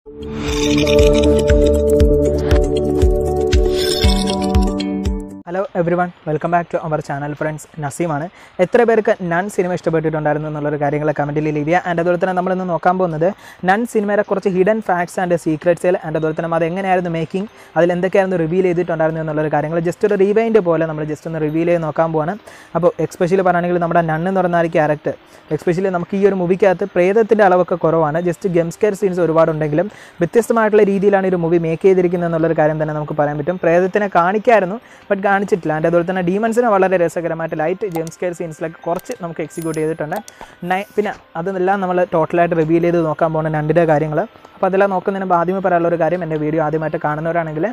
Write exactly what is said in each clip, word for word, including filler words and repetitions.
Hello everyone, welcome back to our channel friends. Naseem. എത്ര പേർക്ക് none cinema ഇഷ്ടപ്പെട്ടിട്ടുണ്ടായിരുന്നു എന്നുള്ള കാര്യങ്ങൾ കമന്റിൽ ലീവ് ചെയ്യുക. ആൻഡ് അതുപോലെ തന്നെ നമ്മൾ ഇന്ന് നോക്കാൻ പോകുന്നത് നൺ സിനിമയുടെ കുറച്ച് hidden facts and secrets and അതുപോലെ തന്നെ അത് എങ്ങനെയായിരുന്നു മേക്കിംഗ്, അതിൽ എന്തൊക്കെയായിരുന്നു റിവീൽ ചെയ്തിട്ടുണ്ടായിരുന്നു എന്നുള്ള കാര്യങ്ങൾ ജസ്റ്റ് ഒരു റീവൈൻഡ് പോലെ നമ്മൾ ജസ്റ്റ് ഒന്ന് റിവീൽ ചെയ്ത് നോക്കാൻ പോവാണ്. അപ്പോൾ എക്സ്പെഷ്യലി പറയുകയാണെങ്കിൽ നമ്മുടെ നൺ എന്ന് പറയുന്ന ഒരു ക്യാരക്ടർ എക്സ്പെഷ്യലി നമുക്ക് ഈ ഒരു മൂവിക്കകത്ത് പ്രേതത്തിൻ്റെ അളവൊക്കെ കുറവാണ്. ജസ്റ്റ് ഗെയിംസ്കെയർ സീൻസ് ഒരുപാടുണ്ടെങ്കിലും വ്യത്യസ്തമായിട്ടുള്ള രീതിയിലാണ് ഈ ഒരു മൂവി മേക്ക് ചെയ്തിരിക്കുന്നത് എന്നുള്ളൊരു കാര്യം തന്നെ നമുക്ക് പറയാൻ പറ്റും. പ്രേതത്തിനെ കാണിക്കായിരുന്നു ബട്ട് കാണിച്ചിട്ടില്ല. ആൻഡ് അതുപോലെ തന്നെ ഡീമൺസിനെ വളരെ രസകരമായിട്ട് ലൈറ്റ് ജെയിംസ്കെയർ സീൻസിലൊക്കെ കുറച്ച് നമുക്ക് എക്സിക്യൂട്ട് ചെയ്തിട്ടുണ്ട്. നൈ പിന്നെ അതെല്ലാം നമ്മൾ ടോട്ടലായിട്ട് റിവീൽ ചെയ്ത് നോക്കാൻ പോകുന്ന രണ്ടിൻ്റെ കാര്യങ്ങൾ. അപ്പോൾ അതെല്ലാം നോക്കുന്നതിന് ആദ്യമേ പറയാനുള്ള ഒരു കാര്യം, എൻ്റെ വീഡിയോ ആദ്യമായിട്ട് കാണുന്നവരാണെങ്കിൽ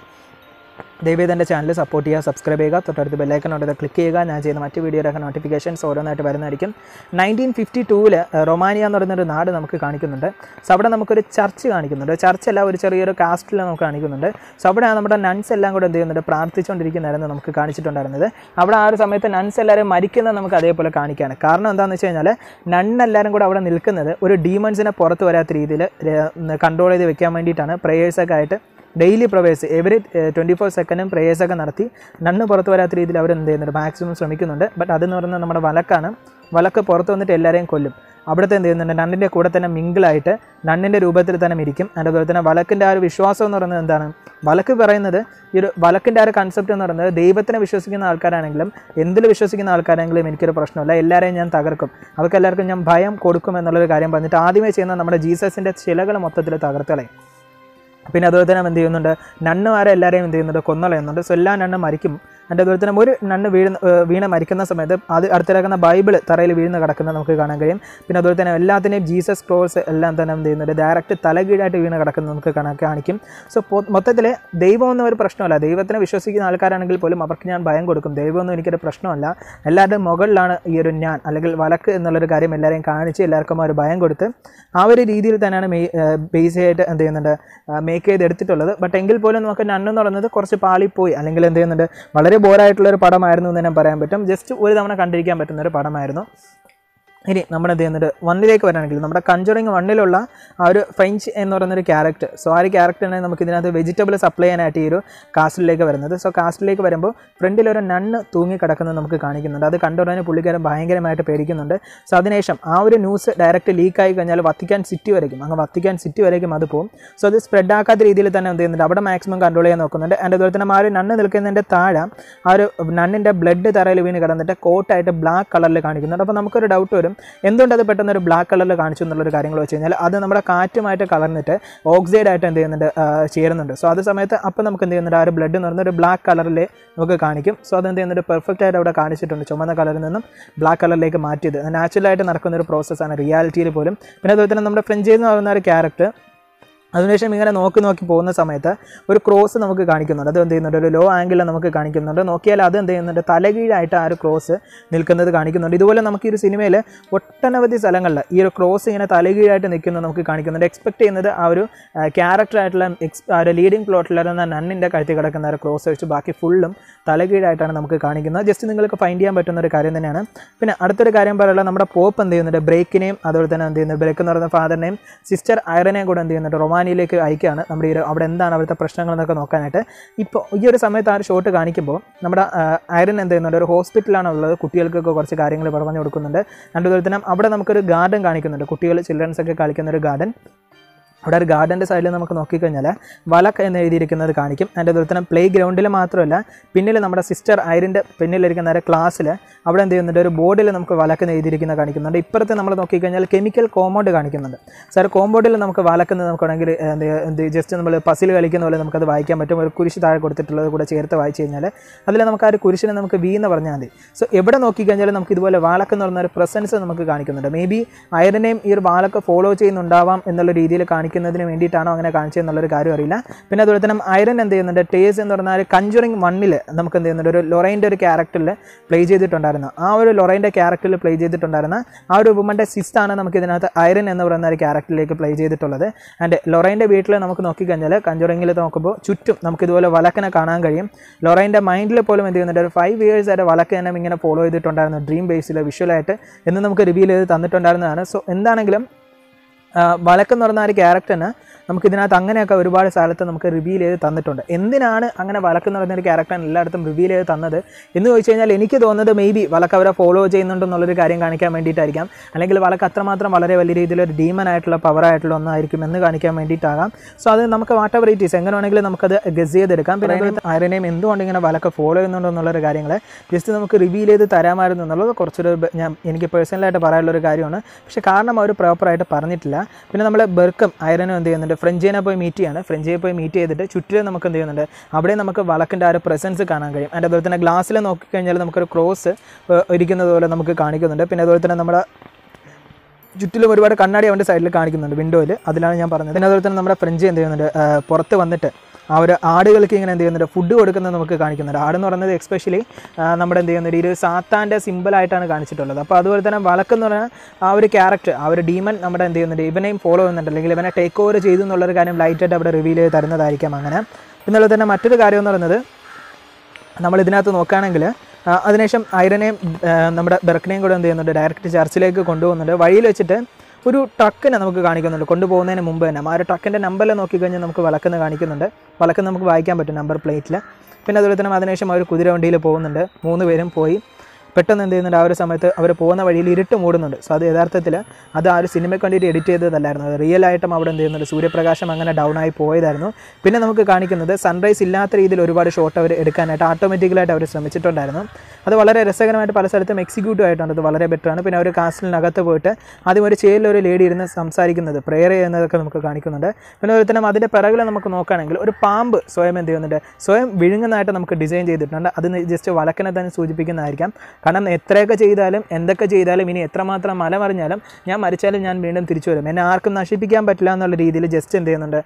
ദയവേദ എൻ്റെ ചാനൽ സപ്പോർട്ട് ചെയ്യുക, സബ്സ്ക്രൈബ് ചെയ്യുക, തൊട്ടടുത്ത് ബെല്ലൈക്കൺ ഉണ്ട് ക്ലിക്ക് ചെയ്യുക. ഞാൻ ചെയ്യുന്ന മറ്റ് വീഡിയോയിലൊക്കെ നോട്ടിഫിക്കേഷൻസ് ഓരോന്നായിട്ട് വരുന്നതായിരിക്കും. നയൻറ്റീൻ ഫിഫ്റ്റി ടൂവിൽ റൊമാനിയ എന്ന് പറയുന്നൊരു നാട് നമുക്ക് കാണിക്കുന്നുണ്ട്. സോ അവിടെ നമുക്കൊരു ചർച്ച് കാണിക്കുന്നുണ്ട്. ചർച്ചല്ല, ഒരു ചെറിയൊരു കാസ്റ്റിൽ നമുക്ക് കാണിക്കുന്നുണ്ട്. സോ അവിടെ നമ്മുടെ നൺസ് എല്ലാം കൂടെ എന്ത് ചെയ്യുന്നുണ്ട്, പ്രാർത്ഥിച്ചുകൊണ്ടിരിക്കുന്നതായിരുന്നു നമുക്ക് കാണിച്ചിട്ടുണ്ടായിരുന്നത്. അവിടെ ആ ഒരു സമയത്ത് നൺസ് എല്ലാവരും മരിക്കുന്നത് നമുക്ക് അതേപോലെ കാണിക്കുകയാണ്. കാരണം എന്താണെന്ന് വെച്ച് കഴിഞ്ഞാൽ നണ്ണെല്ലാവരും കൂടെ അവിടെ നിൽക്കുന്നത് ഒരു ഡീമൺസിനെ പുറത്ത് വരാത്ത രീതിയിൽ കൺട്രോൾ ചെയ്ത് വെക്കാൻ വേണ്ടിയിട്ടാണ്. പ്രേയേഴ്സൊക്കെ ആയിട്ട് daily prayers every twenty four സെക്കൻഡും പ്രേയേഴ്സൊക്കെ നടത്തി നണ്ണ് പുറത്ത് വരാത്ത രീതിയിൽ അവർ എന്ത് ചെയ്യുന്നുണ്ട്, മാക്സിമം ശ്രമിക്കുന്നുണ്ട്. ബട്ട് അതെന്ന് പറയുന്നത് നമ്മുടെ വലക്കാണ്. വലക്ക് പുറത്ത് വന്നിട്ട് എല്ലാവരെയും കൊല്ലും. അവിടുത്തെ എന്ത് ചെയ്യുന്നുണ്ട്, നണ്ണിൻ്റെ കൂടെ തന്നെ മിങ്കിളായിട്ട് നണ്ണിൻ്റെ രൂപത്തിൽ തന്നെ ഇരിക്കും. അതിൻ്റെ അതുപോലെ തന്നെ വലക്കിൻ്റെ ആ ഒരു വിശ്വാസം എന്ന് പറയുന്നത് എന്താണ്, വലക്ക് പറയുന്നത് ഈ ഒരു വലക്കിൻ്റെ ആ ഒരു കൺസെപ്റ്റ് എന്ന് പറയുന്നത് ദൈവത്തിനെ വിശ്വസിക്കുന്ന ആൾക്കാരാണെങ്കിലും എന്തിൽ വിശ്വസിക്കുന്ന ആൾക്കാരാണെങ്കിലും എനിക്കൊരു പ്രശ്നമില്ല, എല്ലാവരെയും ഞാൻ തകർക്കും, അവർക്ക് എല്ലാവർക്കും ഞാൻ ഭയം കൊടുക്കും എന്നുള്ളൊരു കാര്യം പറഞ്ഞിട്ട് ആദ്യമേ ചെയ്യുന്ന നമ്മുടെ ജീസസിൻ്റെ ശിലകൾ മൊത്തത്തിൽ തകർത്തളയും. പിന്നെ അതുപോലെ തന്നെ എന്ത് ചെയ്യുന്നുണ്ട്, നണ്ണുമാരെ എല്ലാവരെയും എന്ത് ചെയ്യുന്നുണ്ട്, കൊന്നളയുന്നുണ്ട്. സോ എല്ലാ നണ്ണും മരിക്കും. അതിൻ്റെ അതുപോലെ തന്നെ ഒരു നണ്ണ് വീണ് വീണ് മരിക്കുന്ന സമയത്ത് അത് അടുത്തിറക്കുന്ന ബൈബിൾ തറയിൽ വീഴുന്ന കിടക്കുന്നത് നമുക്ക് കാണാൻ കഴിയും. പിന്നെ അതുപോലെ തന്നെ എല്ലാത്തിനെയും ജീസസ് ക്രോസ് എല്ലാം തന്നെ എന്ത് ചെയ്യുന്നുണ്ട്, ഡയറക്റ്റ് തലകീഴായിട്ട് വീണ് കിടക്കുന്നത് നമുക്ക് കാണാൻ കാണിക്കും. സോ മൊത്തത്തിൽ ദൈവമൊന്നും ഒരു പ്രശ്നമല്ല. ദൈവത്തിനെ വിശ്വസിക്കുന്ന ആൾക്കാരാണെങ്കിൽ പോലും അവർക്ക് ഞാൻ ഭയം കൊടുക്കും. ദൈവമൊന്നും എനിക്കൊരു പ്രശ്നമല്ല. എല്ലാവരുടെയും മുകളിലാണ് ഈ ഒരു ഞാൻ അല്ലെങ്കിൽ വലക്ക് എന്നുള്ളൊരു കാര്യം എല്ലാവരെയും കാണിച്ച് എല്ലാവർക്കും ഒരു ഭയം കൊടുത്ത് ആ ഒരു രീതിയിൽ തന്നെയാണ് മെയ് ബേസ് ആയിട്ട് എന്ത് ചെയ്യുന്നുണ്ട്, മേക്ക് ചെയ്തെടുത്തിട്ടുള്ളത്. ബട്ട് എങ്കിൽ പോലും നമുക്ക് നണ്ണെന്ന് പറയുന്നത് കുറച്ച് പാളിപ്പോയി അല്ലെങ്കിൽ എന്ത് ചെയ്യുന്നുണ്ട്, വളരെ ബോറായിട്ടുള്ളൊരു പടമായിരുന്നു എന്ന് ഞാൻ പറയാൻ പറ്റും. ജസ്റ്റ് ഒരു തവണ കണ്ടിരിക്കാൻ പറ്റുന്നൊരു പടമായിരുന്നു. ഇനി നമ്മുടെ എന്ത് ചെയ്യുന്നുണ്ട്, വണ്ണിലേക്ക് വരാണെങ്കിൽ നമ്മുടെ കൺജറിങ് വണ്ണിലുള്ള ആ ഒരു ഫ്രഞ്ച് എന്ന് പറയുന്നൊരു ക്യാരക്ടർ. സോ ആ ഒരു ക്യാരക്ടറിനെ നമുക്ക് ഇതിനകത്ത് വെജിറ്റബിൾ സപ്ലൈ ചെയ്യാനായിട്ട് ഈ ഒരു കാസ്റ്റിലേക്ക് വരുന്നത്. സോ കാസ്റ്റിലേക്ക് വരുമ്പോൾ ഫ്രണ്ടിലൊരു നണ്ണ് തൂങ്ങി കിടക്കുന്നത് നമുക്ക് കാണിക്കുന്നുണ്ട്. അത് കണ്ടുടനെ പുള്ളിക്കാരൻ ഭയങ്കരമായിട്ട് പേടിക്കുന്നുണ്ട്. സോ അതിനുശേഷം ആ ഒരു ന്യൂസ് ഡയറക്റ്റ് ലീക്കായി കഴിഞ്ഞാൽ വത്തിക്കാൻ സിറ്റി വരയ്ക്കും. അങ്ങ് വത്തിക്കാൻ സിറ്റി വരയ്ക്കും അത് പോകും. സോ അത് സ്പ്രെഡ് ആക്കാത്ത രീതിയിൽ തന്നെ എന്ത് ചെയ്യുന്നുണ്ട്, അവിടെ മാക്സിമം കൺട്രോൾ ചെയ്യാൻ നോക്കുന്നുണ്ട്. ആൻഡ് അതുപോലെ തന്നെ ആ ഒരു നണ്ണ് നിൽക്കുന്നതിൻ്റെ താഴെ ആ ഒരു നണ്ണിൻ്റെ ബ്ലഡ് തറയിൽ വീണ് കിടന്നിട്ട് കോട്ടായിട്ട് ബ്ലാക്ക് കളറിൽ കാണിക്കുന്നുണ്ട്. അപ്പോൾ നമുക്കൊരു ഡൗട്ട് വരും, എന്തുകൊണ്ട് അത് പെട്ടെന്ന് ഒരു ബ്ലാക്ക് കളറിൽ കാണിച്ചു എന്നുള്ളൊരു കാര്യങ്ങൾ വെച്ച് കഴിഞ്ഞാൽ അത് നമ്മുടെ കാറ്റുമായിട്ട് കലർന്നിട്ട് ഓക്സൈഡ് ആയിട്ട് എന്ത് ചെയ്യുന്നുണ്ട്, ചേരുന്നുണ്ട്. സോ അത് സമയത്ത് അപ്പോൾ നമുക്ക് എന്ത് ചെയ്യുന്നുണ്ട്, ആ ഒരു ബ്ലഡ് എന്ന് പറയുന്ന ഒരു ബ്ലാക്ക് കളറിൽ നമുക്ക് കാണിക്കും. സോ അത് എന്ത് ചെയ്യുന്നുണ്ട്, പെർഫെക്റ്റ് ആയിട്ട് അവിടെ കാണിച്ചിട്ടുണ്ട്. ചുമന്ന കളറിൽ നിന്നും ബ്ലാക്ക് കളറിലേക്ക് മാറ്റിയത് നാച്ചുറലായിട്ട് നടക്കുന്ന ഒരു പ്രോസസ്സാണ് റിയാലിറ്റിയിൽ പോലും. പിന്നെ അതുപോലെ തന്നെ നമ്മുടെ ഫ്രഞ്ച് എന്ന് പറയുന്ന ഒരു ക്യാരക്ടർ അതിനുശേഷം ഇങ്ങനെ നോക്കി നോക്കി പോകുന്ന സമയത്ത് ഒരു ക്രോസ് നമുക്ക് കാണിക്കുന്നുണ്ട്. അത് എന്ത് ചെയ്യുന്നുണ്ട്, ഒരു ലോ ആംഗിളിൽ നമുക്ക് കാണിക്കുന്നുണ്ട്. നോക്കിയാൽ അത് എന്ത് ചെയ്യുന്നുണ്ട്, തലകീഴായിട്ട് ആ ഒരു ക്രോസ് നിൽക്കുന്നത് കാണിക്കുന്നുണ്ട്. ഇതുപോലെ നമുക്ക് ഈ ഒരു സിനിമയിൽ ഒട്ടനവധി സ്ഥലങ്ങളിൽ ഈ ഒരു ക്രോസ് ഇങ്ങനെ തലകീഴായിട്ട് നിൽക്കുന്നത് നമുക്ക് കാണിക്കുന്നുണ്ട്. എക്സ്പെക്ട് ചെയ്യുന്നത് ആ ഒരു ക്യാരക്ടറായിട്ടുള്ള എക്സ് ആ ഒരു ലീഡിങ് പ്ലോട്ടിലിരുന്ന നണ്ണിൻ്റെ കഴുത്തിൽ കിടക്കുന്ന ഒരു ക്രോസ് വെച്ച് ബാക്കി ഫുള്ളും തലകീഴായിട്ടാണ് നമുക്ക് കാണിക്കുന്നത്. ജസ്റ്റ് നിങ്ങൾക്ക് ഫൈൻഡ് ചെയ്യാൻ പറ്റുന്ന ഒരു കാര്യം തന്നെയാണ്. പിന്നെ അടുത്തൊരു കാര്യം പറയുന്നത് നമ്മുടെ പോപ്പ് എന്ത് ചെയ്യുന്നുണ്ട്, ബ്രേക്കിനെയും അതുപോലെ തന്നെ എന്ത് ചെയ്യുന്നത്, ബ്രേക്ക് എന്ന് പറയുന്ന ഫാദറിനെയും സിസ്റ്റർ ഐറനെയും കൂടെ എന്ത് ചെയ്യുന്നുണ്ട്, റൊമാനിയയിലേക്ക് അയക്കുകയാണ്. നമ്മുടെ ഈ അവിടെ എന്താണ് അവിടുത്തെ പ്രശ്നങ്ങളെന്നൊക്കെ നോക്കാനായിട്ട്. ഇപ്പോൾ ഈ ഒരു സമയത്ത് ആ ഒരു ഷോട്ട് കാണിക്കുമ്പോൾ നമ്മുടെ ഐറൻ എന്ത് ചെയ്യുന്നുണ്ട്, ഒരു ഹോസ്പിറ്റലാണ് ഉള്ളത്. കുട്ടികൾക്കൊക്കെ കുറച്ച് കാര്യങ്ങൾ പറഞ്ഞു കൊടുക്കുന്നുണ്ട്. അതുപോലെ തന്നെ അവിടെ നമുക്കൊരു ഗാർഡൻ കാണിക്കുന്നുണ്ട്, കുട്ടികൾ ചിൽഡ്രൻസ് ഒക്കെ കളിക്കുന്ന ഒരു ഗാർഡൻ. അവിടെ ഒരു ഗാർഡൻ്റെ സൈഡിൽ നമുക്ക് നോക്കിക്കഴിഞ്ഞാൽ വലക്ക് എന്ന് എഴുതിയിരിക്കുന്നത് കാണിക്കും. അതിൻ്റെ അതുപോലെ തന്നെ പ്ലേ ഗ്രൗണ്ടിൽ മാത്രമല്ല പിന്നിൽ നമ്മുടെ സിസ്റ്റർ ഐറിൻ്റെ പിന്നിലിരിക്കുന്ന ഒരു ക്ലാസ്സിൽ അവിടെ എന്ത് ചെയ്യുന്നുണ്ട്, ഒരു ബോർഡിൽ നമുക്ക് വലക്കെന്ന് എഴുതിയിരിക്കുന്നത് കാണിക്കുന്നുണ്ട്. ഇപ്പുറത്ത് നമ്മൾ നോക്കിക്കഴിഞ്ഞാൽ കെമിക്കൽ കോമ്പൗണ്ട് കാണിക്കുന്നുണ്ട്. സാർ കോമ്പൗണ്ടിൽ നമുക്ക് വലക്കുന്നത് നമുക്ക് വേണമെങ്കിൽ എന്ത് ജസ്റ്റ് നമ്മൾ പസിൽ കളിക്കുന്ന പോലെ നമുക്കത് വായിക്കാൻ പറ്റും. ഒരു കുരിശ് താഴെ കൊടുത്തിട്ടുള്ളത് കൂടെ ചേർത്ത് വായിച്ചു കഴിഞ്ഞാൽ അതിൽ നമുക്ക് ആ ഒരു കുരിശിനെ നമുക്ക് വി എന്ന് പറഞ്ഞാൽ മതി. സോ എവിടെ നോക്കിക്കഴിഞ്ഞാൽ നമുക്ക് ഇതുപോലെ വാലക്കെന്ന് പറഞ്ഞ ഒരു പ്രസൻസ് നമുക്ക് കാണിക്കുന്നുണ്ട്. മേ ബി ഐറിനെയും ഈ ഒരു വാലക്ക് ഫോളോ ചെയ്യുന്നുണ്ടാവാം എന്നുള്ള രീതിയിൽ കാണിക്കും കാണിക്കുന്നതിന് വേണ്ടിയിട്ടാണോ അങ്ങനെ കാണിച്ചതെന്നുള്ളൊരു കാര്യം അറിയില്ല. പിന്നെ അതുപോലെ തന്നെ ഐറൻ എന്ത് ചെയ്യുന്നുണ്ട്, ടേസ് എന്ന് പറഞ്ഞാൽ കഞ്ചറിങ് വണ്ണിൽ നമുക്ക് എന്ത് ചെയ്യുന്നുണ്ട്, ഒരു ലൊറൈൻ്റെ ഒരു ക്യാരക്ടറിൽ പ്ലേ ചെയ്തിട്ടുണ്ടായിരുന്നു. ആ ഒരു ലൊറൈൻ്റെ ക്യാരക്ടറിൽ പ്ലേ ചെയ്തിട്ടുണ്ടായിരുന്ന ആ ഒരു വുമൻ്റെ സിസ്റ്റാണ് നമുക്ക് ഇതിനകത്ത് ഐറൻ എന്ന് പറയുന്ന ഒരു ക്യാരക്ടറിലേക്ക് പ്ലേ ചെയ്തിട്ടുള്ളത്. ആൻഡ് ലൊറൈൻ്റെ വീട്ടിൽ നമുക്ക് നോക്കിക്കഴിഞ്ഞാൽ കഞ്ചറിങ്ങിൽ നോക്കുമ്പോൾ ചുറ്റും നമുക്ക് ഇതുപോലെ വലക്കനെ കാണാൻ കഴിയും. ലൊറൈൻ്റെ മൈൻഡിൽ പോലും എന്ത് ചെയ്യുന്നുണ്ട്, ഒരു ഫൈവ് ഇയേഴ്സ് ആയിട്ട് വലക്കനെ ഇങ്ങനെ ഫോളോ ചെയ്തിട്ടുണ്ടായിരുന്നു ഡ്രീം ബേസിൽ വിഷ്വലായിട്ട് എന്ന് നമുക്ക് റിവീൽ ചെയ്ത് തന്നിട്ടുണ്ടായിരുന്നതാണ്. സോ എന്താണെങ്കിലും വലക്കെന്ന് പറഞ്ഞ ആ ഒരു ക്യാരക്ടറിന് നമുക്ക് ഇതിനകത്ത് അങ്ങനെയൊക്കെ ഒരുപാട് സ്ഥലത്ത് നമുക്ക് റിവീൽ ചെയ്ത് തന്നിട്ടുണ്ട്. എന്തിനാണ് അങ്ങനെ വലക്കെന്ന് പറയുന്ന ഒരു ക്യാരക്ടറിന് എല്ലായിടത്തും റിവീൽ ചെയ്ത് തന്നത് എന്ന് ചോദിച്ചു കഴിഞ്ഞാൽ എനിക്ക് തോന്നുന്നത് മേ ബി വലക്ക് അവരെ ഫോളോ ചെയ്യുന്നുണ്ടെന്നുള്ളൊരു കാര്യം കാണിക്കാൻ വേണ്ടിയിട്ടായിരിക്കാം. അല്ലെങ്കിൽ വലക്ക് അത്രമാത്രം വളരെ വലിയ രീതിയിലൊരു ഡീമൻ ആയിട്ടുള്ള പവറായിട്ടുള്ള ഒന്നായിരിക്കും എന്ന് കാണിക്കാൻ വേണ്ടിയിട്ടാകാം. സോ അത് നമുക്ക് വാട്ട് എവർ ഇറ്റ് ഈസ് എങ്ങനെ വേണമെങ്കിലും നമുക്കത് ഗസ് ചെയ്തെടുക്കാം. പിന്നെ ഐറനെയും എന്തുകൊണ്ട് ഇങ്ങനെ വലക്ക് ഫോളോ ചെയ്യുന്നുണ്ടെന്നുള്ളൊരു കാര്യങ്ങൾ ജസ്റ്റ് നമുക്ക് റിവീൽ ചെയ്ത് തരാമായിരുന്നു എന്നുള്ളത് കുറച്ചൊരു ഞാൻ എനിക്ക് പേഴ്സണലായിട്ട് പറയാനുള്ളൊരു കാര്യമാണ്. പക്ഷേ കാരണം അവർ പ്രോപ്പറായിട്ട് പറഞ്ഞിട്ടില്ല. പിന്നെ നമ്മൾ ബെർക്കും ഐറനും എന്ത് ചെയ്യുന്നുണ്ട്, ഫ്രഞ്ചിനെ പോയി മീറ്റ് ചെയ്യാണ്. ഫ്രഞ്ചിയെ പോയി മീറ്റ് ചെയ്തിട്ട് ചുറ്റിലും നമുക്ക് എന്ത് ചെയ്യുന്നുണ്ട്, അവിടെ നമുക്ക് വലക്കിൻ്റെ ആ ഒരു പ്രസൻസ് കാണാൻ കഴിയും. അതിൻ്റെ അതുപോലെ തന്നെ ഗ്ലാസ്സിൽ നോക്കിക്കഴിഞ്ഞാൽ നമുക്കൊരു ക്രോസ് ഇരിക്കുന്നത് പോലെ നമുക്ക് കാണിക്കുന്നുണ്ട്. പിന്നെ അതുപോലെ തന്നെ നമ്മുടെ ചുറ്റിലും ഒരുപാട് കണ്ണാടി അവൻ്റെ സൈഡിൽ കാണിക്കുന്നുണ്ട്, വിൻഡോയിൽ. അതിലാണ് ഞാൻ പറഞ്ഞത്. പിന്നെ അതുപോലെ തന്നെ നമ്മുടെ ഫ്രഞ്ച് എന്ത് ചെയ്യുന്നുണ്ട്, പുറത്ത് വന്നിട്ട് ആ ഒരു ആടുകൾക്ക് ഇങ്ങനെ എന്ത് ചെയ്യുന്നുണ്ട്, ഫുഡ് കൊടുക്കുന്നത് നമുക്ക് കാണിക്കുന്നുണ്ട്. ആടെന്ന് പറയുന്നത് എക്സ്പെഷ്യലി നമ്മുടെ എന്ത് ചെയ്യുന്നുണ്ട്, ഈ ഒരു സാത്താൻ്റെ സിമ്പിളായിട്ടാണ് കാണിച്ചിട്ടുള്ളത്. അപ്പോൾ അതുപോലെ തന്നെ വലക്കെന്ന് പറഞ്ഞാൽ ആ ഒരു ക്യാരക്ടർ, ആ ഒരു ഡീമൻ നമ്മുടെ എന്ത് ചെയ്യുന്നുണ്ട്, ഇവനെയും ഫോളോ ചെയ്യുന്നുണ്ട്, അല്ലെങ്കിൽ ഇവനെ ടേക്ക് ഓവർ ചെയ്തു എന്നുള്ളൊരു കാര്യം ലൈറ്റായിട്ട് അവിടെ റിവീൽ ചെയ്ത് തരുന്നതായിരിക്കാം അങ്ങനെ. പിന്നെ അതുപോലെ തന്നെ മറ്റൊരു കാര്യം എന്ന് പറയുന്നത് നമ്മൾ ഇതിനകത്ത് നോക്കുകയാണെങ്കിൽ അതിനുശേഷം ഐറനെയും നമ്മുടെ ബെർക്കിനെയും കൂടെ എന്ത് ചെയ്യുന്നുണ്ട്, ഡയറക്റ്റ് ചർച്ചിലേക്ക് കൊണ്ടുപോകുന്നുണ്ട്. വഴിയിൽ വെച്ചിട്ട് ഒരു ട്രക്കിനെ നമുക്ക് കാണിക്കുന്നുണ്ട് കൊണ്ടുപോകുന്നതിന് മുമ്പ് തന്നെ. ആ ഒരു ട്രക്കിൻ്റെ നമ്പറിൽ നോക്കിക്കഴിഞ്ഞാൽ നമുക്ക് വലക്കെന്ന് കാണിക്കുന്നുണ്ട്. വലക്കെന്ന് നമുക്ക് വായിക്കാൻ പറ്റും നമ്പർ പ്ലേറ്റിൽ. പിന്നെ അതുപോലെ തന്നെ അതിനുശേഷം അവർ കുതിര വണ്ടിയിൽ പോകുന്നുണ്ട്. മൂന്ന് പേരും പോയി പെട്ടെന്ന് എന്ത് ചെയ്യുന്നുണ്ട്, ആ ഒരു സമയത്ത് അവർ പോകുന്ന വഴിയിൽ ഇരുട്ട് മൂടുന്നുണ്ട്. സോ അത് യഥാർത്ഥത്തിൽ അത് ആ ഒരു സിനിമയ്ക്ക് വേണ്ടിയിട്ട് എഡിറ്റ് ചെയ്തതല്ലായിരുന്നു. അത് റിയൽ ആയിട്ടും അവിടെ എന്ത് ചെയ്യുന്നുണ്ട്, സൂര്യപ്രകാശം അങ്ങനെ ഡൗൺ ആയി പോയതായിരുന്നു. പിന്നെ നമുക്ക് കാണിക്കുന്നത് സൺറൈസ് ഇല്ലാത്ത രീതിയിൽ ഒരുപാട് ഷോട്ട് അവർ എടുക്കാനായിട്ട് ഓട്ടോമാറ്റിക്കലായിട്ട് അവർ ശ്രമിച്ചിട്ടുണ്ടായിരുന്നു. അത് വളരെ രസകരമായിട്ട് പല സ്ഥലത്തും എക്സിക്യൂട്ടീവ് ആയിട്ടുണ്ട്. അത് വളരെ ബെറ്ററാണ്. പിന്നെ അവർ കാസ്റ്റിലിനകത്ത് പോയിട്ട് ആദ്യം ഒരു ചെയറിലൊരു ലേഡി ഇരുന്ന് സംസാരിക്കുന്നത്, പ്രെയർ ചെയ്യുന്നതൊക്കെ നമുക്ക് കാണിക്കുന്നുണ്ട്. പിന്നെ അതുപോലെ തന്നെ അതിൻ്റെ പിറകിൽ നമുക്ക് നോക്കുകയാണെങ്കിൽ ഒരു പാമ്പ് സ്വയം എന്ത് ചെയ്യുന്നുണ്ട്, സ്വയം വിഴുങ്ങുന്നതായിട്ട് നമുക്ക് ഡിസൈൻ ചെയ്തിട്ടുണ്ട്. അത് ജസ്റ്റ് വലക്കനെ തന്നെ സൂചിപ്പിക്കുന്നതായിരിക്കാം. കാരണം എത്രയൊക്കെ ചെയ്താലും എന്തൊക്കെ ചെയ്താലും ഇനി എത്രമാത്രം മല മറിഞ്ഞാലും ഞാൻ മരിച്ചാലും ഞാൻ വീണ്ടും തിരിച്ചു വരും, എന്നെ ആർക്കും നശിപ്പിക്കാൻ പറ്റില്ല എന്നുള്ള രീതിയിൽ ജസ്റ്റ് എന്ത് ചെയ്യുന്നുണ്ട്,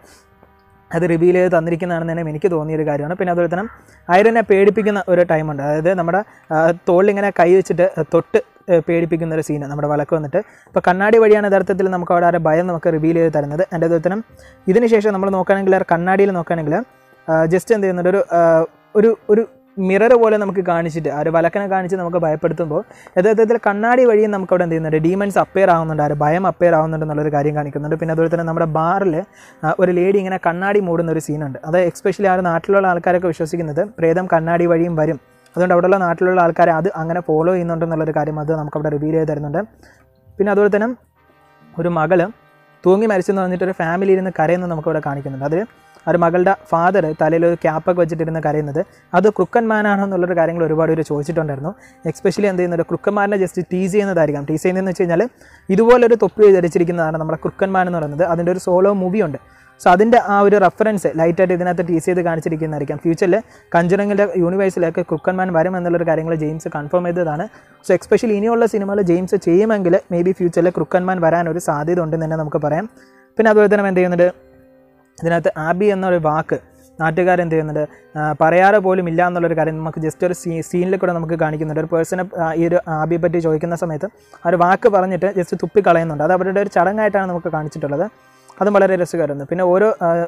അത് റിവീൽ ചെയ്ത് തന്നിരിക്കുന്നതാണെന്ന് തന്നെ എനിക്ക് തോന്നിയൊരു കാര്യമാണ്. പിന്നെ അതുപോലെ തന്നെ ഐറനെ പേടിപ്പിക്കുന്ന ഒരു ടൈമുണ്ട്. അതായത് നമ്മുടെ തോളിലിങ്ങനെ കൈ വെച്ചിട്ട് തൊട്ട് പേടിപ്പിക്കുന്ന ഒരു സീന് നമ്മുടെ വലക്ക് വന്നിട്ട്. ഇപ്പോൾ കണ്ണാടി വഴിയാണ് യഥാർത്ഥത്തിൽ നമുക്ക് അവിടെ ആ ഭയം നമുക്ക് റിവീൽ ചെയ്ത് തരുന്നത്. എൻ്റെ അതുപോലെ തന്നെ ഇതിന് ശേഷം നമ്മൾ നോക്കുകയാണെങ്കിൽ കണ്ണാടിയിൽ നോക്കുകയാണെങ്കിൽ ജസ്റ്റ് എന്ത് ചെയ്യുന്നുണ്ട്, ഒരു ഒരു ഒരു മിറർ പോലെ നമുക്ക് കാണിച്ചിട്ട് ആ ഒരു വലക്കനെ കാണിച്ച് നമുക്ക് ഭയപ്പെടുത്തുമ്പോൾ യഥാർത്ഥത്തിൽ കണ്ണാടി വഴിയും നമുക്ക് അവിടെ എന്ത് ചെയ്യുന്നുണ്ട്, ഡീമൻസ് അപ്പയർ ആവുന്നുണ്ട്, ആ ഒരു ഭയം അപ്പയർ ആവുന്നുണ്ട് എന്നുള്ളൊരു കാര്യം കാണിക്കുന്നുണ്ട്. പിന്നെ അതുപോലെ തന്നെ നമ്മുടെ ബാറിൽ ഒരു ലേഡി ഇങ്ങനെ കണ്ണാടി മൂടുന്ന ഒരു സീനുണ്ട്. അത് എക്സ്പെഷ്യലി ആ ഒരു നാട്ടിലുള്ള ആൾക്കാരൊക്കെ വിശ്വസിക്കുന്നത് പ്രേതം കണ്ണാടി വഴിയും വരും. അതുകൊണ്ട് അവിടെയുള്ള നാട്ടിലുള്ള ആൾക്കാരെ അത് അങ്ങനെ ഫോളോ ചെയ്യുന്നുണ്ടെന്നുള്ളൊരു കാര്യം അത് നമുക്കവിടെ റിവീൽ ചെയ്ത് തരുന്നുണ്ട്. പിന്നെ അതുപോലെ തന്നെ ഒരു മകള് തൂങ്ങി മരിച്ചെന്ന് പറഞ്ഞിട്ട് ഒരു ഫാമിലി ഇരുന്ന് കരയെന്ന് നമുക്കവിടെ കാണിക്കുന്നുണ്ട്. അതിൽ ഒരു മകളുടെ ഫാദർ തലയിൽ ഒരു ക്യാപ്പൊക്കെ വെച്ചിട്ടിരുന്ന് കരയുന്നത് അത് ക്രുക്കന്മാനാണോ എന്നുള്ളൊരു കാര്യങ്ങൾ ഒരുപാട് പേര് ചോദിച്ചിട്ടുണ്ടായിരുന്നു. എക്സ്പെഷ്യലി എന്ത് ചെയ്യുന്നത്, ക്രുക്കന്മാരനെ ജസ്റ്റ് ടീസ് ചെയ്യുന്നതായിരിക്കാം. ടീസ് ചെയ്യുന്നതെന്ന് വെച്ച് കഴിഞ്ഞാൽ ഇതുപോലൊരു തൊപ്പി ധരിച്ചിരിക്കുന്നതാണ് നമ്മുടെ ക്രുക്കന്മാൻ എന്ന് പറയുന്നത്. അതിൻ്റെ ഒരു സോളോ മൂവിയുണ്ട്. സോ അതിൻ്റെ ആ ഒരു റെഫറൻസ് ലൈറ്റായിട്ട് ഇതിനകത്ത് ടീസ് ചെയ്ത് കാണിച്ചിരിക്കുന്നതായിരിക്കാം. ഫ്യൂച്ചറിൽ കഞ്ചറിങ്ങിൻ്റെ യൂണിവേഴ്സിലേക്ക് ക്രുക്കന്മാൻ വരും എന്നുള്ളൊരു കാര്യങ്ങൾ ജെയിംസ് കൺഫേം ചെയ്തതാണ്. സോ എക്സ്പെഷ്യലി ഇനിയുള്ള സിനിമകൾ ജെയിംസ് ചെയ്യുമെങ്കിൽ മേ ബി ഫ്യൂച്ചറിൽ ക്രുക്കന്മാൻ വരാനൊരു സാധ്യത ഉണ്ടെന്ന് തന്നെ നമുക്ക് പറയാം. പിന്നെ അതുപോലെ തന്നെ എന്ത് ചെയ്യുന്നുണ്ട്, ഇതിനകത്ത് ആബി എന്നൊരു വാക്ക് നാട്ടുകാരെന്ത് ചെയ്യുന്നുണ്ട്, പറയാറ് പോലും ഇല്ല എന്നുള്ളൊരു കാര്യം നമുക്ക് ജസ്റ്റ് ഒരു സീ സീനിൽ കൂടെ നമുക്ക് കാണിക്കുന്നുണ്ട്. ഒരു പേഴ്സണെ ഈ ഒരു ആബിയെ പറ്റി ചോദിക്കുന്ന സമയത്ത് ആ ഒരു വാക്ക് പറഞ്ഞിട്ട് ജസ്റ്റ് തുപ്പിക്കളയുന്നുണ്ട്. അത് അവരുടെ ഒരു ചടങ്ങായിട്ടാണ് നമുക്ക് കാണിച്ചിട്ടുള്ളത്. അതും വളരെ രസകരമായിരുന്നു. പിന്നെ ഓരോ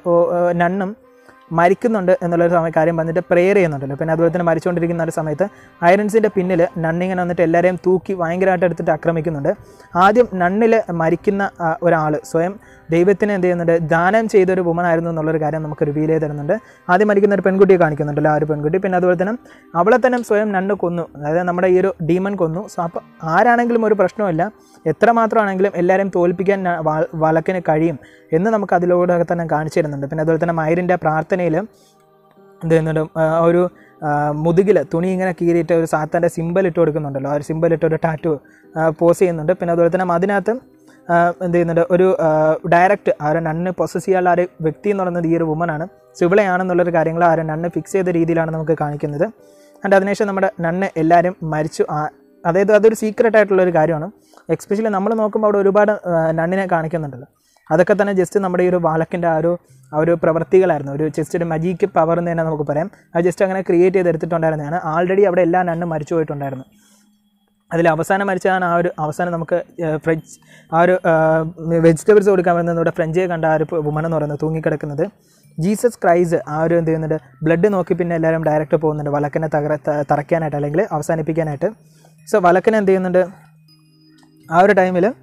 നണ്ണും മരിക്കുന്നുണ്ട് എന്നുള്ളൊരു സമയം കാര്യം പറഞ്ഞിട്ട് പ്രെയർ ചെയ്യുന്നുണ്ടല്ലോ. പിന്നെ അതുപോലെ തന്നെ മരിച്ചുകൊണ്ടിരിക്കുന്ന ഒരു സമയത്ത് ഐറൻസിൻ്റെ പിന്നിൽ നണ്ണിങ്ങനെ വന്നിട്ട് എല്ലാവരെയും തൂക്കി ഭയങ്കരമായിട്ട് എടുത്തിട്ട് ആക്രമിക്കുന്നുണ്ട്. ആദ്യം നണ്ണിൽ മരിക്കുന്ന ഒരാൾ സ്വയം ദൈവത്തിന് എന്ത് ചെയ്യുന്നുണ്ട്, ദാനം ചെയ്തൊരു വുമൺ ആയിരുന്നു എന്നുള്ളൊരു കാര്യം നമുക്ക് റിവീൽ ചെയ്ത് തരുന്നുണ്ട്. ആദ്യം മരിക്കുന്ന ഒരു പെൺകുട്ടിയെ കാണിക്കുന്നുണ്ടല്ലോ, ആ ഒരു പെൺകുട്ടി. പിന്നെ അതുപോലെ തന്നെ അവളെ തന്നെ സ്വയം നണ്ണ് കൊന്നു, അതായത് നമ്മുടെ ഈ ഒരു ഡീമൺ കൊന്നു. സോ അപ്പോൾ ആരാണെങ്കിലും ഒരു പ്രശ്നമില്ല, എത്രമാത്രമാണെങ്കിലും എല്ലാവരെയും തോൽപ്പിക്കാൻ വലക്കിന് കഴിയും എന്ന് നമുക്ക് അതിലൂടെ തന്നെ കാണിച്ചു തരുന്നുണ്ട്. പിന്നെ അതുപോലെ തന്നെ മൈറിൻ്റെ പ്രാർത്ഥനയിൽ എന്ത് ചെയ്യുന്നുണ്ട്, ഒരു മുതുകിൽ തുണി ഇങ്ങനെ കീറിയിട്ട് ഒരു സാത്താൻ്റെ സിമ്പൽ ഇട്ട് കൊടുക്കുന്നുണ്ടല്ലോ, ആ ഒരു സിമ്പൽ ഇട്ട് ഒരു ടാറ്റു പോസ് ചെയ്യുന്നുണ്ട്. പിന്നെ അതുപോലെ തന്നെ അതിനകത്ത് എന്ത് ചെയ്യുന്നുണ്ട്, ഒരു ഡയറക്റ്റ് ആ ഒരു നണ്ണ് പൊസസ് ചെയ്യാനുള്ള ആ ഒരു വ്യക്തി എന്ന് പറയുന്നത് ഈ ഒരു വുമനാണ്, സിവിളയാണെന്നുള്ളൊരു കാര്യങ്ങൾ ആ ഒരു നണ്ണ് ഫിക്സ് ചെയ്ത രീതിയിലാണ് നമുക്ക് കാണിക്കുന്നത്. ആൻഡ് അതിനുശേഷം നമ്മുടെ നണ്ണ് എല്ലാവരും മരിച്ചു. അതായത് അതൊരു സീക്രട്ട് ആയിട്ടുള്ളൊരു കാര്യമാണ്. എക്സ്പെഷ്യലി നമ്മൾ നോക്കുമ്പോൾ അവിടെ ഒരുപാട് നണ്ണിനെ കാണിക്കുന്നുണ്ടല്ലോ. അതൊക്കെ തന്നെ ജസ്റ്റ് നമ്മുടെ ഈ ഒരു വാലക്കിൻ്റെ ആ ഒരു ആ ഒരു പ്രവൃത്തികളായിരുന്നു, ഒരു ജസ്റ്റ് ഒരു മജീക്ക് പവർ എന്ന് തന്നെ നമുക്ക് പറയാം. അത് ജസ്റ്റ് അങ്ങനെ ക്രിയേറ്റ് ചെയ്തെടുത്തിട്ടുണ്ടായിരുന്നതാണ്. ആൾറെഡി അവിടെ എല്ലാ നണ്ണും മരിച്ചു പോയിട്ടുണ്ടായിരുന്നു. അതിൽ അവസാനം മരിച്ചതാണ് ആ ഒരു അവസാനം നമുക്ക് ഫ്രഞ്ച് ആ ഒരു വെജിറ്റബിൾസ് കൊടുക്കാൻ വരുന്നത് ഇവിടെ ഫ്രഞ്ചിയെ കണ്ട ആ ഒരു വുമൺ എന്ന് പറയുന്നത് തൂങ്ങിക്കിടക്കുന്നത്. ജീസസ് ക്രൈസ്റ്റ് ആ ഒരു എന്ത് ചെയ്യുന്നുണ്ട്, ബ്ലഡ് നോക്കി പിന്നെ എല്ലാവരും ഡയറക്റ്റ് പോകുന്നുണ്ട് വലക്കനെ തകര തറയ്ക്കാനായിട്ട് അല്ലെങ്കിൽ അവസാനിപ്പിക്കാനായിട്ട്. സോ വലക്കനെ എന്ത് ചെയ്യുന്നുണ്ട്, ആ ഒരു ടൈമിൽ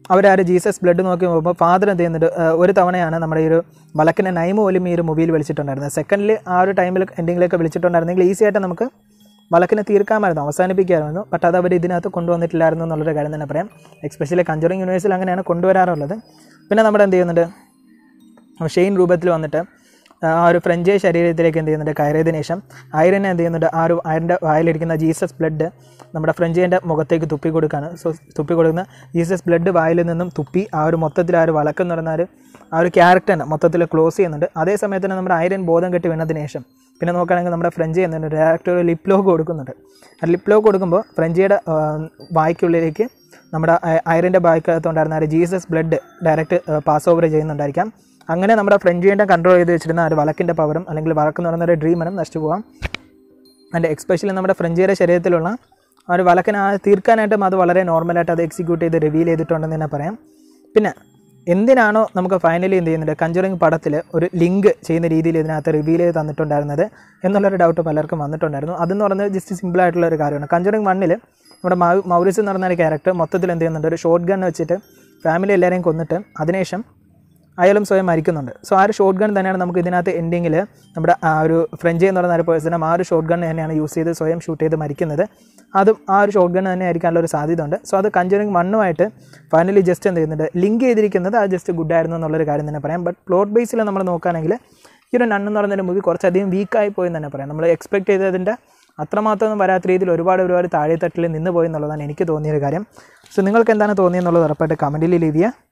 അവർ ആ ഒരു ജീസസ് ബ്ലഡ് നോക്കി പോകുമ്പോൾ ഫാദർ എന്ത് ചെയ്യുന്നുണ്ട്, ഒരു തവണയാണ് നമ്മുടെ ഈ ഒരു വലക്കിനെ നൈമ പോലും ഈ ഒരു മൂവിയിൽ വിളിച്ചിട്ടുണ്ടായിരുന്നത്. സെക്കൻഡിൽ ആ ഒരു ടൈമിൽ എൻഡിങ്ങിലേക്ക് വിളിച്ചിട്ടുണ്ടായിരുന്നെങ്കിൽ ഈസി ആയിട്ട് നമുക്ക് വലക്കിനെ തീർക്കാമായിരുന്നു, അവസാനിപ്പിക്കാമായിരുന്നു. ബട്ട് അത് അവർ ഇതിനകത്ത് കൊണ്ടുവന്നിട്ടില്ലായിരുന്നു എന്നുള്ളൊരു കാര്യം തന്നെ പറയാം. എക്സ്പെഷ്യലി കഞ്ചറിങ് യൂണിവേഴ്സിൽ അങ്ങനെയാണ് കൊണ്ടുവരാറുള്ളത്. പിന്നെ നമ്മുടെ എന്ത് ചെയ്യുന്നുണ്ട്, ഷെയ്ൻ രൂപത്തിൽ വന്നിട്ട് ആ ഒരു ഫ്രഞ്ച് ശരീരത്തിലേക്ക് എന്ത് ചെയ്യുന്നുണ്ട് കയറിയതിനു ശേഷം ഐറനെ എന്ത് ചെയ്യുന്നുണ്ട്, ആ ഒരു ഐറൻ്റെ വായിലിരിക്കുന്ന ജീസസ് ബ്ലഡ് നമ്മുടെ ഫ്രഞ്ചിൻ്റെ മുഖത്തേക്ക് തുപ്പി കൊടുക്കുകയാണ്. സോ തുപ്പി കൊടുക്കുന്ന ജീസസ് ബ്ലഡ് വായിൽ നിന്നും തുപ്പി ആ ഒരു മൊത്തത്തിൽ ആ ഒരു വലക്കെന്ന് പറയുന്ന ഒരു ആ ഒരു ക്യാരക്ടറിനെ മൊത്തത്തിൽ ക്ലോസ് ചെയ്യുന്നുണ്ട്. അതേ സമയത്ത് തന്നെ നമ്മുടെ ഐറൻ ബോധം കെട്ടി വീണതിന് ശേഷം പിന്നെ നോക്കുകയാണെങ്കിൽ നമ്മുടെ ഫ്രഞ്ച് ചെയ്യുന്നുണ്ട് ഡയറക്റ്റ് ഒരു ലിപ് ലോക്ക് കൊടുക്കുന്നുണ്ട്. ആ ലിപ് ലോക്ക് കൊടുക്കുമ്പോൾ ഫ്രഞ്ചിയുടെ വായ്ക്കുള്ളിലേക്ക് നമ്മുടെ ഐറൻ്റെ വായ്ക്കകത്തുണ്ടായിരുന്ന ആ ഒരു Jesus blood direct pass over ചെയ്യുന്നുണ്ടായിരിക്കാം. അങ്ങനെ നമ്മുടെ ഫ്രഞ്ചിൻ്റെ കൺട്രോൾ ചെയ്ത് വെച്ചിരുന്ന ആ ഒരു വലക്കിൻ്റെ പവറും അല്ലെങ്കിൽ വലക്കെന്ന് പറയുന്ന ഒരു ഡ്രീമനും നശിച്ചു പോകാം. ആൻഡ് എക്സ്പെഷ്യലി നമ്മുടെ ഫ്രഞ്ചിയുടെ ശരീരത്തിലുള്ള ആ ഒരു വലക്കിനെ തീർക്കാനായിട്ടും അത് വളരെ നോർമലായിട്ട് അത് എക്സിക്യൂട്ട് ചെയ്ത് റിവീൽ ചെയ്തിട്ടുണ്ടെന്ന് തന്നെ പറയാം. പിന്നെ എന്തിനാണോ നമുക്ക് ഫൈനലി എന്ത് ചെയ്യുന്നുണ്ട് കഞ്ചറിങ് പടത്തിൽ ഒരു ലിങ്ക് ചെയ്യുന്ന രീതിയിൽ ഇതിനകത്ത് റിവീൽ ചെയ്ത് തന്നിട്ടുണ്ടായിരുന്നത് എന്നുള്ളൊരു ഡൗട്ട് പലർക്കും വന്നിട്ടുണ്ടായിരുന്നു. അതെന്ന് പറയുന്നത് ജസ്റ്റ് സിമ്പിളായിട്ടുള്ള ഒരു കാര്യമാണ്. കഞ്ചറിങ് വണ്ണിൽ നമ്മുടെ മൗറിസ് എന്ന് പറയുന്ന ഒരു ക്യാരക്ടർ മൊത്തത്തിൽ എന്ത് ചെയ്യുന്നുണ്ട്, ഒരു ഷോട്ട് ഗൺ വെച്ചിട്ട് ഫാമിലി എല്ലാവരെയും കൊന്നിട്ട് അതിനുശേഷം അയാളും സ്വയം മരിക്കുന്നുണ്ട്. സോ ആ ഒരു ഷോട്ട് ഗൺ തന്നെയാണ് നമുക്ക് ഇതിനകത്ത് എൻഡിങ്ങിൽ നമ്മുടെ ആ ഒരു ഫ്രഞ്ച് എന്ന് പറയുന്ന ഒരു പേഴ്സണും ആ ഒരു ഷോട്ട് ഗൺ തന്നെയാണ് യൂസ് ചെയ്ത് സ്വയം ഷൂട്ട് ചെയ്ത് മരിക്കുന്നത്. അതും ആ ഒരു ഷോട്ട് ഗൺ തന്നെ ആയിരിക്കാനുള്ള ഒരു സാധ്യത ഉണ്ട്. സോ അത് കഞ്ചറിങ് വണ്ണുമായിട്ട് ഫൈനലി ജസ്റ്റ് എന്ത് ചെയ്യുന്നുണ്ട് ലിങ്ക് ചെയ്തിരിക്കുന്നത് അത് ജസ്റ്റ് ഗുഡ് ആയിരുന്നു എന്നുള്ളൊരു കാര്യം തന്നെ പറയാം. ബട്ട് പ്ലോട്ട് ബേസിൽ നമ്മൾ നോക്കുകയാണെങ്കിൽ ഈ ഒരു നണ്ണ് എന്ന് പറയുന്നൊരു മൂവി കുറച്ചധികം വീക്കായി പോയി തന്നെ പറയാം. നമ്മൾ എക്സ്പെക്ട് ചെയ്തതിൻ്റെ അത്രമാത്രമൊന്നും വരാത്ത രീതിയിൽ ഒരുപാട് ഒരുപാട് താഴെത്തട്ടിൽ നിന്ന് പോയി എന്നുള്ളതാണ് എനിക്ക് തോന്നിയൊരു കാര്യം. സോ നിങ്ങൾക്ക് എന്താണ് തോന്നിയെന്നുള്ളത് ഉറപ്പായിട്ട് കമൻറ്റിൽ ലീവ് ചെയ്യുക.